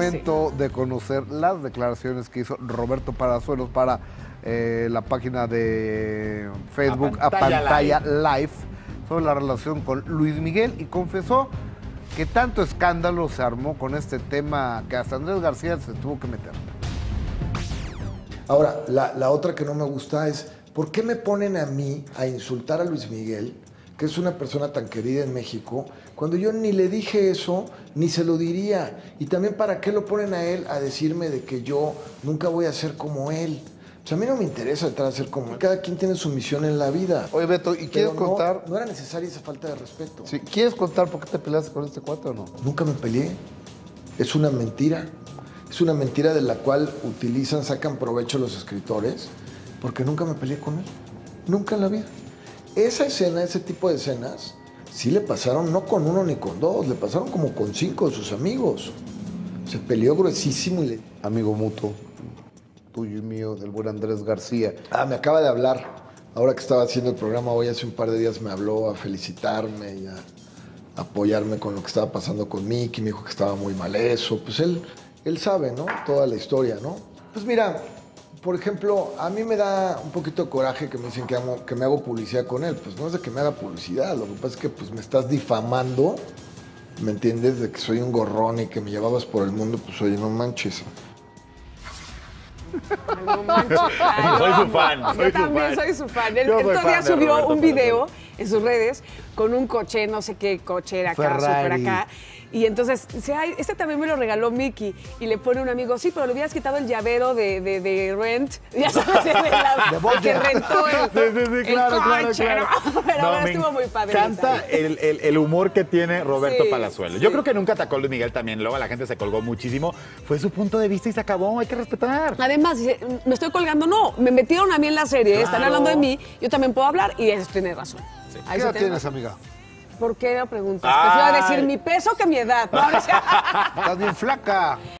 momento de conocer las declaraciones que hizo Roberto Palazuelos para la página de Facebook A Pantalla Live sobre la relación con Luis Miguel y confesó que tanto escándalo se armó con este tema que hasta Andrés García se tuvo que meter. Ahora, la otra que no me gusta es, ¿por qué me ponen a mí a insultar a Luis Miguel, que es una persona tan querida en México, cuando yo ni le dije eso, ni se lo diría? Y también, ¿para qué lo ponen a él a decirme de que yo nunca voy a ser como él? O sea, a mí no me interesa entrar a ser como él. Cada quien tiene su misión en la vida. Oye, Beto, ¿y quieres contar? No era necesaria esa falta de respeto. Sí, ¿quieres contar por qué te peleaste con este cuate o no? Nunca me peleé. Es una mentira. Es una mentira de la cual sacan provecho los escritores, porque nunca me peleé con él. Nunca en la vida. Esa escena, ese tipo de escenas, sí le pasaron no con uno ni con dos, le pasaron como con 5 de sus amigos. Se peleó gruesísimo y le... Amigo mutuo, tuyo y mío, del buen Andrés García. Me acaba de hablar. Ahora que estaba haciendo el programa hoy, hace un par de días me habló a felicitarme y a apoyarme con lo que estaba pasando con Miki. Me dijo que estaba muy mal eso. Pues él sabe, ¿no? Toda la historia, ¿no? Pues mira, por ejemplo, a mí me da un poquito de coraje que me dicen que me hago publicidad con él. Pues no es de que me haga publicidad, lo que pasa es que pues, me estás difamando, ¿me entiendes? De que soy un gorrón y que me llevabas por el mundo, pues oye, no manches. No manches. Soy su fan. Yo también soy su fan. Él todavía subió un video en sus redes con un coche, no sé qué coche era acá, súper acá. Y entonces, este también me lo regaló Miki. Y le pone un amigo, sí, pero le hubieras quitado el llavero de Rent. Ya sabes, de que rentó el claro, coche. claro. ¿No? Pero ahora estuvo muy padre. Canta el humor que tiene Roberto Sí, Palazuelos. sí. Yo creo que nunca atacó a Luis Miguel también. Luego la gente se colgó muchísimo. Fue su punto de vista y se acabó. Hay que respetar. Además, dice, me estoy colgando. No, me metieron a mí en la serie. Claro. Están hablando de mí. Yo también puedo hablar y eso tiene razón. Sí. ¿Qué edad tienes, amiga? ¿Por qué no preguntas? Prefiero decir mi peso que mi edad. No, Estás bien flaca.